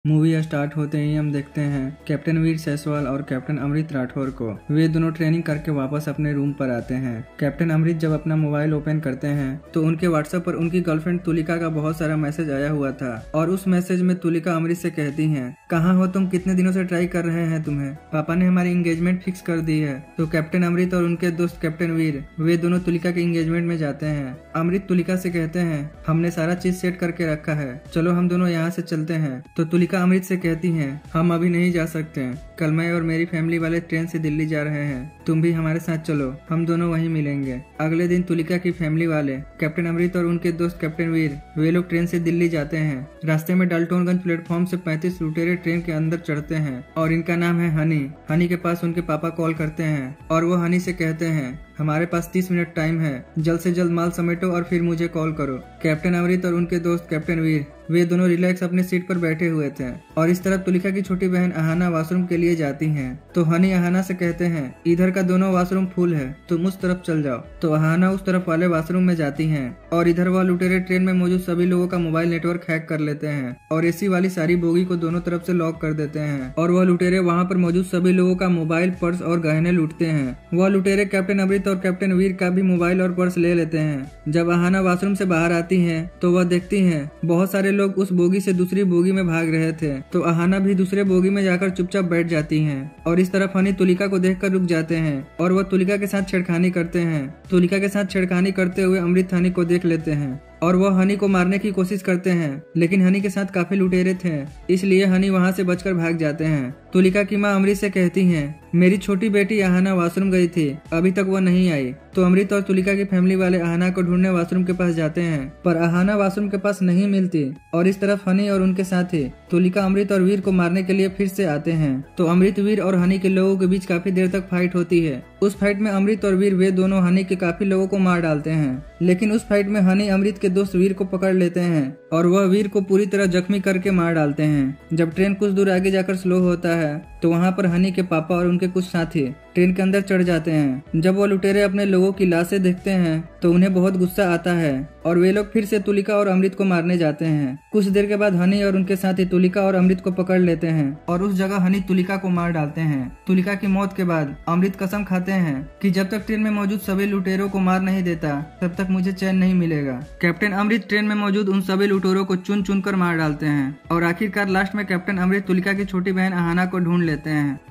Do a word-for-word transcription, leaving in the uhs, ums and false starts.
Movie start होते ही हम देखते हैं कैप्टन वीर सैसवाल और कैप्टन अमृत राठौर को। वे दोनों ट्रेनिंग करके वापस अपने रूम पर आते हैं। कैप्टन अमृत जब अपना मोबाइल ओपन करते हैं तो उनके व्हाट्सएप पर उनकी गर्लफ्रेंड तुलिका का बहुत सारा मैसेज आया हुआ था और उस मैसेज में तुलिका अमृत से कहती हैं, कहाँ हो तुम, कितने दिनों से ट्राई कर रहे हैं तुम्हें, पापा ने हमारी एंगेजमेंट फिक्स कर दी है। तो कैप्टन अमृत और उनके दोस्त कैप्टन वीर वे दोनों तुलिका के एंगेजमेंट में जाते हैं। अमृत तुलिका से कहते हैं, हमने सारा चीज सेट करके रखा है, चलो हम दोनों यहाँ से चलते हैं। तो तुलिका अमृत से कहती हैं, हम अभी नहीं जा सकते, कल मैं और मेरी फैमिली वाले ट्रेन से दिल्ली जा रहे हैं, तुम भी हमारे साथ चलो, हम दोनों वहीं मिलेंगे। अगले दिन तुलिका की फैमिली वाले कैप्टन अमृत और उनके दोस्त कैप्टन वीर वे लोग ट्रेन से दिल्ली जाते हैं। रास्ते में डाल्टनगंज प्लेटफॉर्म से पैंतीस लुटेरे ट्रेन के अंदर चढ़ते हैं और इनका नाम है हनी। हनी के पास उनके पापा कॉल करते हैं और वो हनी से कहते हैं, हमारे पास तीस मिनट टाइम है, जल्द से जल्द माल समेटो और फिर मुझे कॉल करो। कैप्टन अमृत और उनके दोस्त कैप्टन वीर वे दोनों रिलैक्स अपने सीट पर बैठे हुए थे और इस तरफ तुलिका की छोटी बहन अहाना वॉशरूम के लिए जाती हैं। तो हनी अहाना से कहते हैं, इधर का दोनों वॉशरूम फुल है, तुम उस तरफ चल जाओ। तो अहाना उस तरफ वाले वॉशरूम में जाती हैं और इधर वह लुटेरे ट्रेन में मौजूद सभी लोगों का मोबाइल नेटवर्क हैक कर लेते हैं और एसी वाली सारी बोगी को दोनों तरफ से लॉक कर देते हैं और वह लुटेरे वहाँ पर मौजूद सभी लोगों का मोबाइल, पर्स और गहने लूटते हैं। वह लुटेरे कैप्टन अमृत और कैप्टन वीर का भी मोबाइल और पर्स ले लेते हैं। जब अहाना वॉशरूम से बाहर आती हैं तो वह देखती हैं बहुत सारे लोग उस बोगी से दूसरी बोगी में भाग रहे थे। तो अहाना भी दूसरे बोगी में जाकर चुपचाप बैठ जाती हैं और इस तरफ हनी तुलिका को देखकर रुक जाते हैं और वह तुलिका के साथ छेड़खानी करते हैं। तुलिका के साथ छेड़खानी करते हुए अमृत हनी को देख लेते हैं और वह हनी को मारने की कोशिश करते हैं, लेकिन हनी के साथ काफी लुटेरे थे, इसलिए हनी वहां से बचकर भाग जाते हैं। तुलिका की मां अमृत से कहती हैं, मेरी छोटी बेटी अहाना वॉशरूम गई थी, अभी तक वह नहीं आई। तो अमृत और तुलिका की फैमिली वाले अहाना को ढूंढने वॉशरूम के पास जाते हैं, पर अहाना वॉशरूम के पास नहीं मिलती और इस तरफ हनी और उनके साथी तुलिका अमृत और वीर को मारने के लिए फिर से आते हैं। तो अमृत, वीर और हनी के लोगों के बीच काफी देर तक फाइट होती है। उस फाइट में अमृत और वीर वे दोनों हनी के काफी लोगों को मार डालते हैं, लेकिन उस फाइट में हनी अमृत के दोस्त वीर को पकड़ लेते हैं और वह वीर को पूरी तरह जख्मी करके मार डालते हैं। जब ट्रेन कुछ दूर आगे जाकर स्लो होता है तो वहाँ पर हनी के पापा और उनके कुछ साथी ट्रेन के अंदर चढ़ जाते हैं। जब वो लुटेरे अपने लोगों की लाशें देखते हैं तो उन्हें बहुत गुस्सा आता है और वे लोग फिर से तुलिका और अमृत को मारने जाते हैं। कुछ देर के बाद हनी और उनके साथी तुलिका और अमृत को पकड़ लेते हैं और उस जगह हनी तुलिका को मार डालते हैं। तुलिका की मौत के बाद अमृत कसम खाते हैं कि जब तक ट्रेन में मौजूद सभी लुटेरों को मार नहीं देता तब तक मुझे चैन नहीं मिलेगा। कैप्टन अमृत ट्रेन में मौजूद उन सभी लुटेरों को चुन चुन कर मार डालते हैं और आखिरकार लास्ट में कैप्टन अमृत तुलिका की छोटी बहन अहाना को ढूंढ लेते हैं।